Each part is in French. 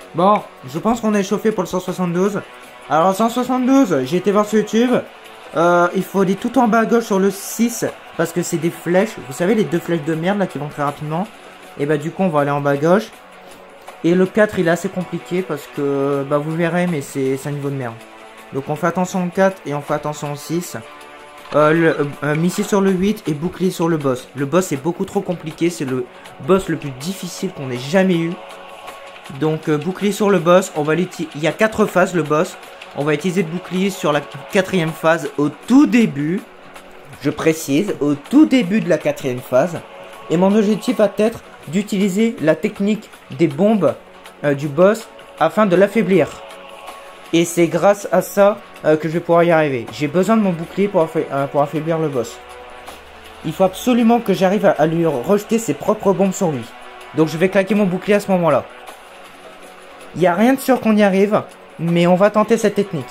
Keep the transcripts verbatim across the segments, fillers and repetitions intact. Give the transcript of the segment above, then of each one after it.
Bon, je pense qu'on est chauffé pour le cent soixante-douze. Alors cent soixante-douze, j'ai été voir sur YouTube. Euh, il faut aller tout en bas à gauche sur le six. Parce que c'est des flèches. Vous savez les deux flèches de merde là qui vont très rapidement. Et bah du coup on va aller en bas à gauche. Et le quatre il est assez compliqué parce que bah vous verrez mais c'est un niveau de merde. Donc on fait attention au quatre et on fait attention au six. Euh, le, euh, missile sur le huit et bouclier sur le boss. Le boss est beaucoup trop compliqué. C'est le boss le plus difficile qu'on ait jamais eu. Donc euh, bouclier sur le boss. On va il y a quatre phases le boss. On va utiliser le bouclier sur la quatrième phase au tout début. Je précise, au tout début de la quatrième phase. Et mon objectif va être d'utiliser la technique des bombes euh, du boss afin de l'affaiblir. Et c'est grâce à ça euh, que je vais pouvoir y arriver. J'ai besoin de mon bouclier pour, affa euh, pour affaiblir le boss. Il faut absolument que j'arrive à, à lui rejeter ses propres bombes sur lui. Donc je vais claquer mon bouclier à ce moment-là. Il n'y a rien de sûr qu'on y arrive, mais on va tenter cette technique.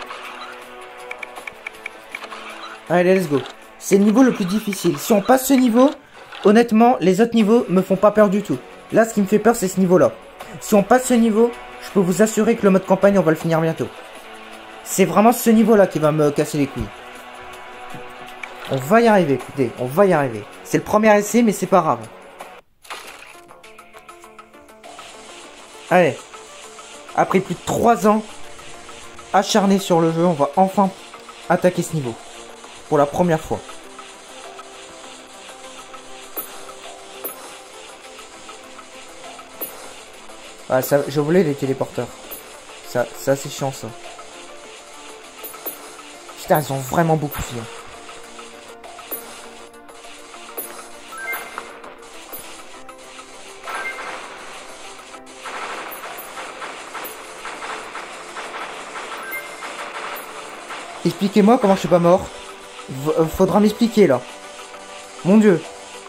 Allez, let's go. C'est le niveau le plus difficile. Si on passe ce niveau, honnêtement, les autres niveaux me font pas peur du tout. Là, ce qui me fait peur, c'est ce niveau-là. Si on passe ce niveau, je peux vous assurer que le mode campagne, on va le finir bientôt. C'est vraiment ce niveau-là qui va me casser les couilles. On va y arriver, écoutez, on va y arriver. C'est le premier essai, mais c'est pas grave. Allez. Après plus de trois ans acharnés sur le jeu, on va enfin attaquer ce niveau. Pour la première fois. Ah, ça, je voulais les téléporteurs. Ça, c'est assez chiant ça. Putain, ils ont vraiment beaucoup de vie. Expliquez-moi comment je suis pas mort. V faudra m'expliquer là. Mon dieu.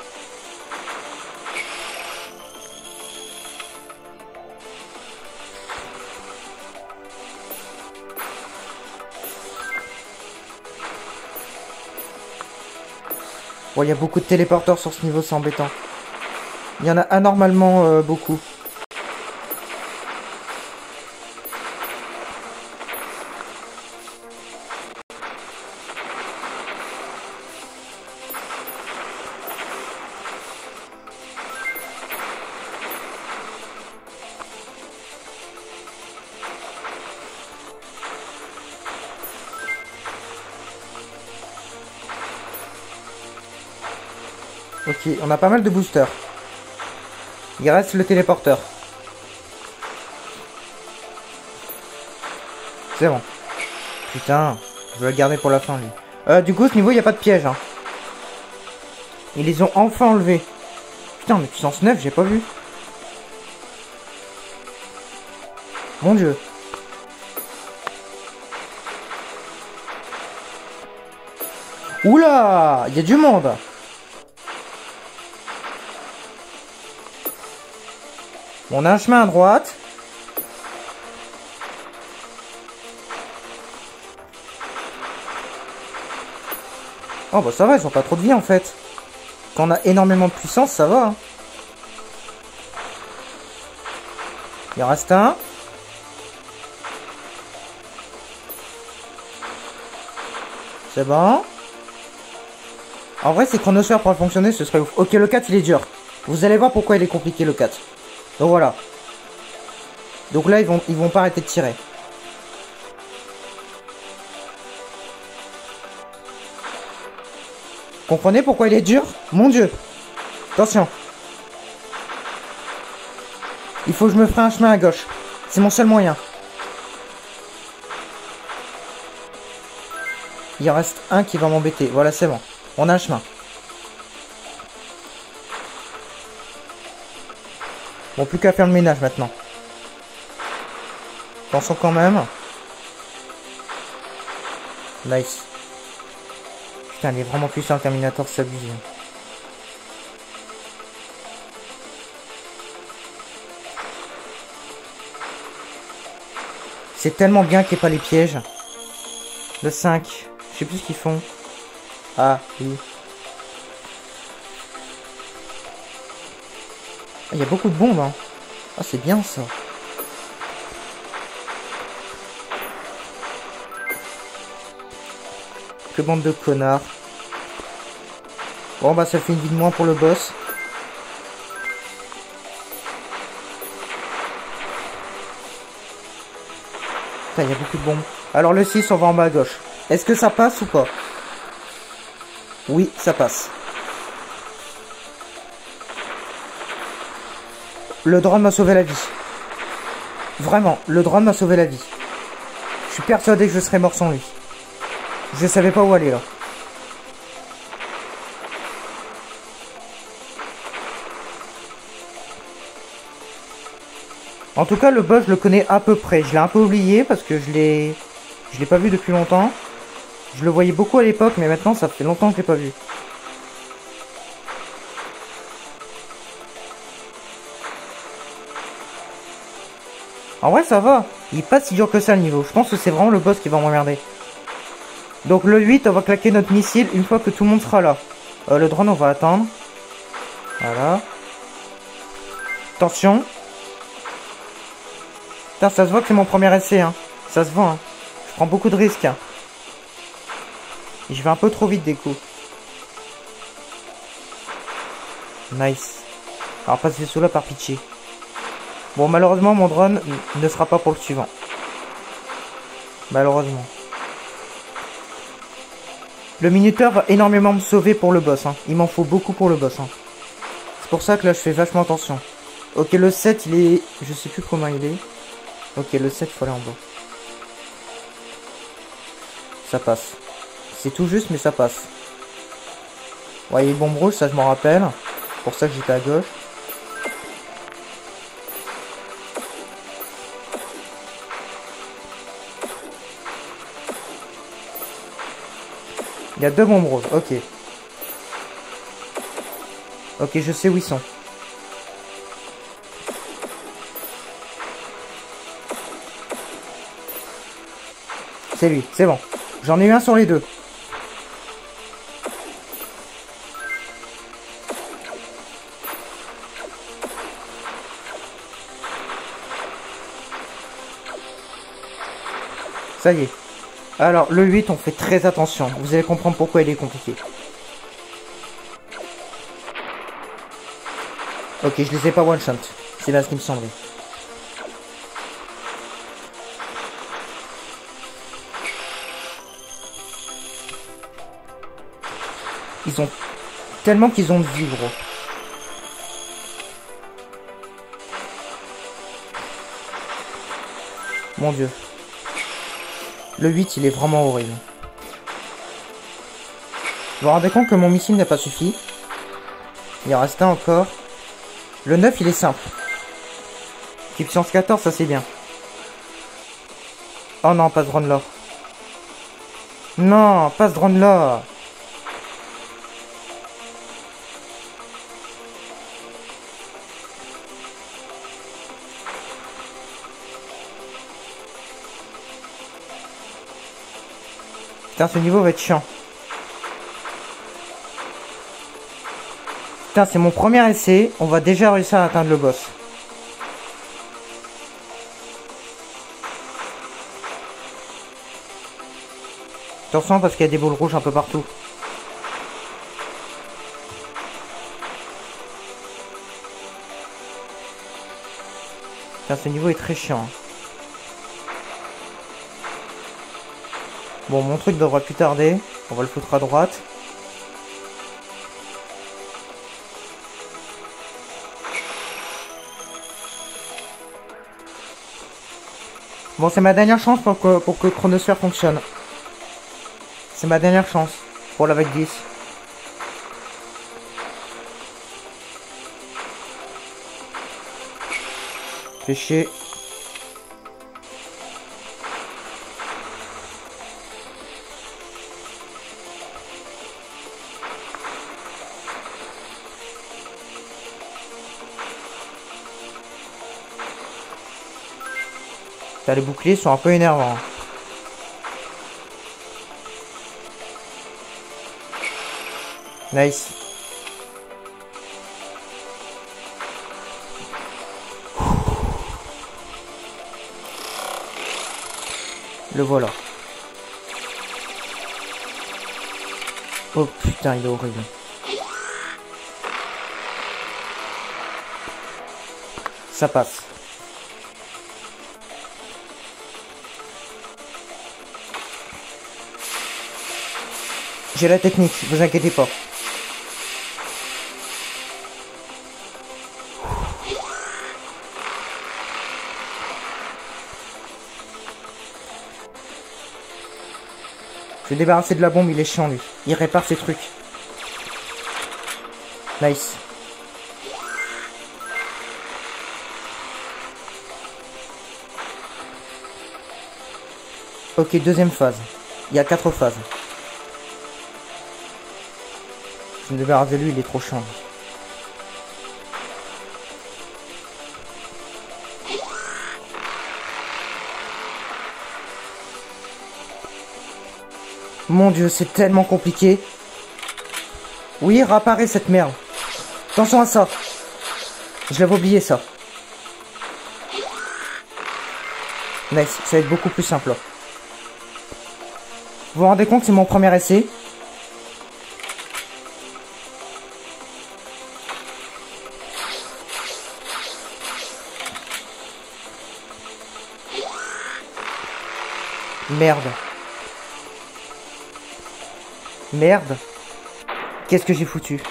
Bon, il y a beaucoup de téléporteurs sur ce niveau, c'est embêtant. Il y en a anormalement euh, beaucoup. Ok, on a pas mal de boosters. Il reste le téléporteur. C'est bon. Putain, je vais le garder pour la fin lui. Euh, du coup, ce niveau, il n'y a pas de piège. Hein. Ils les ont enfin enlevés. Putain, mais puissance neuf, j'ai pas vu. Mon dieu. Oula, il y a du monde. On a un chemin à droite. Oh bah ça va, ils ont pas trop de vie en fait. Quand on a énormément de puissance, ça va. Hein. Il en reste un. C'est bon. En vrai, c'est chronosphère pour fonctionner, ce serait ouf. Ok, le quatre, il est dur. Vous allez voir pourquoi il est compliqué, le quatre. Donc voilà. Donc là, ils vont, ils vont pas arrêter de tirer. Comprenez pourquoi il est dur? Mon dieu. Attention. Il faut que je me ferai un chemin à gauche. C'est mon seul moyen. Il en reste un qui va m'embêter. Voilà, c'est bon. On a un chemin. Bon, plus qu'à faire le ménage maintenant. Attention quand même. Nice. Putain, il est vraiment puissant le Terminator, c'est abusé. C'est tellement bien qu'il n'y ait pas les pièges. Le cinq. Je sais plus ce qu'ils font. Ah, oui. Il y a beaucoup de bombes, hein. Ah, c'est bien ça. Que bande de connards. Bon bah ça fait une vie de moins pour le boss. Putain, il y a beaucoup de bombes. Alors le six, on va en bas à gauche. Est-ce que ça passe ou pas? Oui, ça passe. Le drone m'a sauvé la vie. Vraiment, le drone m'a sauvé la vie. Je suis persuadé que je serais mort sans lui. Je savais pas où aller là. En tout cas, le boss, je le connais à peu près. Je l'ai un peu oublié parce que je l'ai... Je l'ai pas vu depuis longtemps. Je le voyais beaucoup à l'époque, mais maintenant, ça fait longtemps que je l'ai pas vu. En vrai, ça va. Il est pas si dur que ça, le niveau. Je pense que c'est vraiment le boss qui va m'emmerder. Donc, le huit, on va claquer notre missile une fois que tout le monde sera là. Euh, le drone, on va attendre. Voilà. Attention. Putain, ça se voit que c'est mon premier essai, hein. Ça se voit, hein. Je prends beaucoup de risques, hein. Et je vais un peu trop vite des coups. Nice. Alors, passe ce vaisseau là par pitié. Bon, malheureusement, mon drone ne sera pas pour le suivant. Malheureusement. Le minuteur va énormément me sauver pour le boss, hein. Il m'en faut beaucoup pour le boss, hein. C'est pour ça que là, je fais vachement attention. Ok, le sept, il est... Je sais plus comment il est. Ok, le sept, il faut aller en bas. Ça passe. C'est tout juste, mais ça passe. Ouais, il est bombe rouge, ça je m'en rappelle. C'est pour ça que j'étais à gauche. Il y a deux bombes roses, ok. Ok, je sais où ils sont. C'est lui, c'est bon. J'en ai eu un sur les deux. Ça y est. Alors, le huit, on fait très attention. Vous allez comprendre pourquoi il est compliqué. Ok, je les ai pas one-shot. C'est là ce qui me semblait. Ils ont... Tellement qu'ils ont de vie, gros. Mon Dieu. Le huit, il est vraiment horrible. Vous vous rendez compte que mon missile n'a pas suffi. Il en reste un encore. Le neuf, il est simple. Puissance quatorze, ça c'est bien. Oh non, pas ce drone là. Non, pas ce drone là. Putain, ce niveau va être chiant. Putain, c'est mon premier essai. On va déjà réussir à atteindre le boss. Attention parce qu'il y a des boules rouges un peu partout. Putain, ce niveau est très chiant. Bon, mon truc devrait plus tarder. On va le foutre à droite. Bon, c'est ma dernière chance pour que, pour que Chronosphere fonctionne. C'est ma dernière chance pour la vague dix. Fais chier. Les boucliers sont un peu énervants. Nice. Le voilà. Oh putain, il est horrible. Ça passe. J'ai la technique, vous inquiétez pas. Je vais débarrasser de la bombe, il est chiant lui. Il répare ses trucs. Nice. Ok, deuxième phase. Il y a quatre phases. Je me débarrasse de lui, il est trop chiant. Mon dieu, c'est tellement compliqué. Oui, réapparaît cette merde. Attention à ça. Je l'avais oublié ça. Nice, ça va être beaucoup plus simple là. Vous vous rendez compte, c'est mon premier essai. Merde. Merde. Qu'est-ce que j'ai foutu?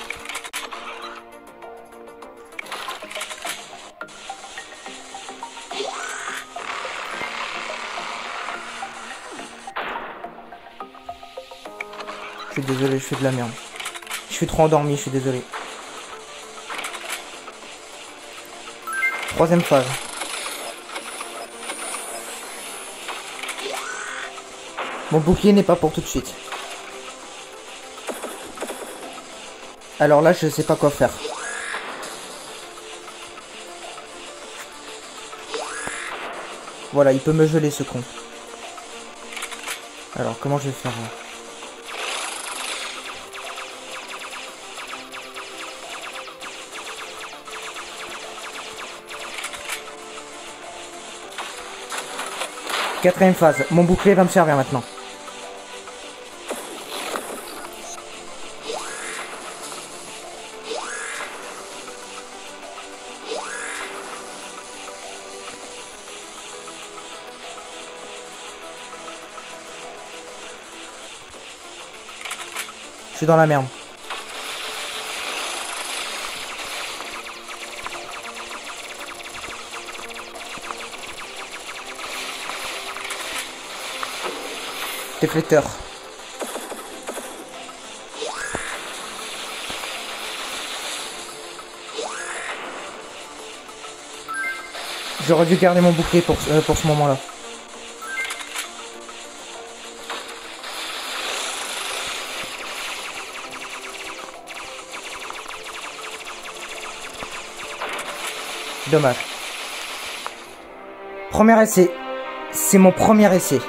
Je suis désolé, je fais de la merde. Je suis trop endormi, je suis désolé. Troisième phase. Mon bouclier n'est pas pour tout de suite. Alors là, je sais pas quoi faire. Voilà, il peut me geler ce con. Alors, comment je vais faire là? Quatrième phase. Mon bouclier va me servir maintenant. Je suis dans la merde. Déflecteur. J'aurais dû garder mon bouclier pour, euh, pour ce moment-là. Dommage. Premier essai. C'est mon premier essai.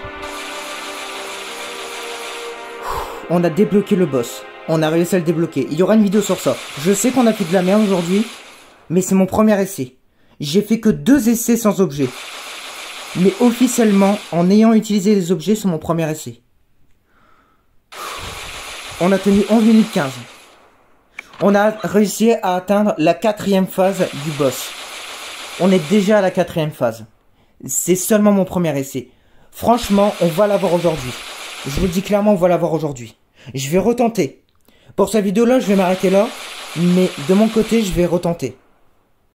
On a débloqué le boss. On a réussi à le débloquer. Il y aura une vidéo sur ça. Je sais qu'on a fait de la merde aujourd'hui, mais c'est mon premier essai. J'ai fait que deux essais sans objet. Mais officiellement, en ayant utilisé les objets, c'est mon premier essai. On a tenu onze minutes quinze. On a réussi à atteindre la quatrième phase du boss. On est déjà à la quatrième phase. C'est seulement mon premier essai. Franchement, on va l'avoir aujourd'hui. Je vous le dis clairement, on va l'avoir aujourd'hui. Je vais retenter. Pour cette vidéo-là, je vais m'arrêter là. Mais de mon côté, je vais retenter.